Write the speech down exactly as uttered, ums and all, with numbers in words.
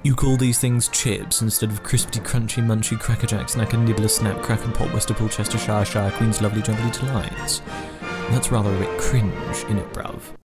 You call these things chips instead of Crispity, Crunchy, Munchie, Crackerjack, Snacker, Nibbler, Snap, Crack and Pop, Westpoolchestershireshire, Queen's Lovely Jubily Delights. That's rather a bit cringe, innit, bruv?